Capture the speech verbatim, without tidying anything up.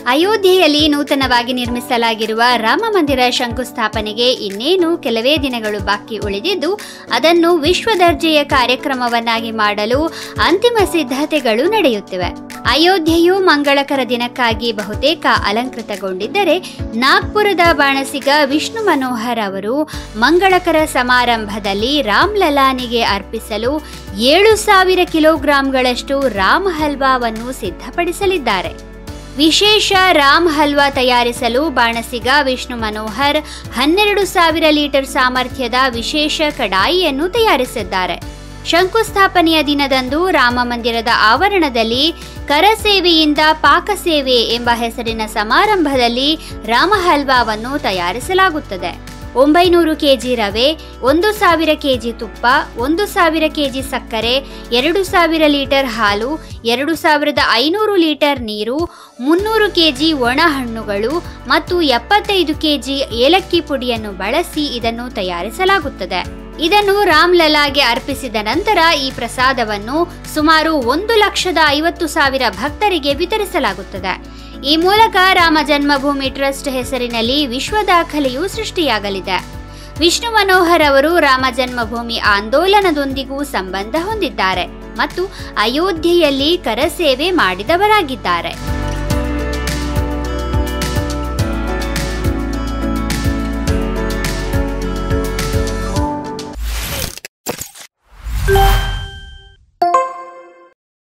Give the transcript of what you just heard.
ಅಯೋಧ್ಯೆಯಲ್ಲಿ ನೂತನವಾಗಿ ನಿರ್ಮಿಸಲಾಗಿರುವ ರಾಮ ಮಂದಿರ ಶಂಕುಸ್ಥಾಪನೆಗೆ ಇನ್ನೇನು ಕೆಲವೇ ದಿನಗಳು ಬಾಕಿ ಉಳಿದಿದ್ದು ಅದನ್ನು ವಿಶ್ವ ದರ್ಜೆಯ ಕಾರ್ಯಕ್ರಮವನ್ನಾಗಿ ಮಾಡಲು ಅಂತಿಮ ಸಿದ್ಧತೆಗಳು ನಡೆಯುತ್ತಿವೆ. ಅಯೋಧ್ಯೆಯು ಮಂಗಳಕರ ದಿನಕ್ಕಾಗಿ ಬಹುತೇಕ ಅಲಂಕೃತಗೊಂಡಿದ್ದರೆ ನಾಗ್ಪುರದ ಬಾಣಸಿಗ ವಿಷ್ಣು ಮನೋಹರ್ ಅವರು ಮಂಗಳಕರ ಸಮಾರಂಭದಲ್ಲಿ ರಾಮ್ ಲಲಾನಿಗೆ ಅರ್ಪಿಸಲು ಏಳು ಸಾವಿರ ಕಿಲೋಗ್ರಾಂಗಳಷ್ಟು ರಾಮ್ ಹಲ್ವಾವನ್ನು ಸಿದ್ಧಪಡಿಸಲಿದ್ದಾರೆ. ವಿಶೇಷ ರಾಮ್ ಹಲ್ವಾ ತಯಾರಿಸಲು ಬಾಣಸಿಗ ವಿಷ್ಣು ಮನೋಹರ್ ಹನ್ನೆರಡು ಸಾವಿರ ಲೀಟರ್ ಸಾಮರ್ಥ್ಯದ ವಿಶೇಷ ಕಡಾಯಿಯನ್ನು ತಯಾರಿಸಿದ್ದಾರೆ. ಶಂಕುಸ್ಥಾಪನೆಯ ದಿನದಂದು ರಾಮ ಮಂದಿರದ ಆವರಣದಲ್ಲಿ ಕರಸೇವೆಯಿಂದ ಪಾಕಸೇವೆ ಎಂಬ ಹೆಸರಿನ ಸಮಾರಂಭದಲ್ಲಿ ರಾಮ ಹಲ್ವಾವನ್ನು ತಯಾರಿಸಲಾಗುತ್ತದೆ. ಒಂಬೈನೂರು ಕೆಜಿ ರವೆ, ಒಂದು ಸಾವಿರ ಕೆಜಿ ತುಪ್ಪ, ಒಂದು ಸಾವಿರ ಕೆಜಿ ಸಕ್ಕರೆ, ಎರಡು ಸಾವಿರ ಲೀಟರ್ ಹಾಲು, ಎರಡು ಸಾವಿರದ ಐನೂರು ಲೀಟರ್ ನೀರು, ಮುನ್ನೂರು ಕೆಜಿ ಒಣ ಹಣ್ಣುಗಳು ಮತ್ತು ಎಪ್ಪತ್ತೈದು ಕೆಜಿ ಏಲಕ್ಕಿ ಪುಡಿಯನ್ನು ಬಳಸಿ ಇದನ್ನು ತಯಾರಿಸಲಾಗುತ್ತದೆ. ಇದನ್ನು ರಾಮ್ ಲಲಾಗೆ ಅರ್ಪಿಸಿದ ನಂತರ ಈ ಪ್ರಸಾದವನ್ನು ಸುಮಾರು ಒಂದು ಲಕ್ಷದ ಐವತ್ತು ಸಾವಿರ ಭಕ್ತರಿಗೆ ವಿತರಿಸಲಾಗುತ್ತದೆ. ಈ ಮೂಲಕ ರಾಮ ಜನ್ಮಭೂಮಿ ಟ್ರಸ್ಟ್ ಹೆಸರಿನಲ್ಲಿ ವಿಶ್ವ ದಾಖಲೆಯೂ ಸೃಷ್ಟಿಯಾಗಲಿದೆ. ವಿಷ್ಣು ಮನೋಹರ್ ಅವರು ರಾಮ ಜನ್ಮಭೂಮಿ ಆಂದೋಲನದೊಂದಿಗೂ ಸಂಬಂಧ ಹೊಂದಿದ್ದಾರೆ ಮತ್ತು ಅಯೋಧ್ಯೆಯಲ್ಲಿ ಕರಸೇವೆ ಮಾಡಿದವರಾಗಿದ್ದಾರೆ.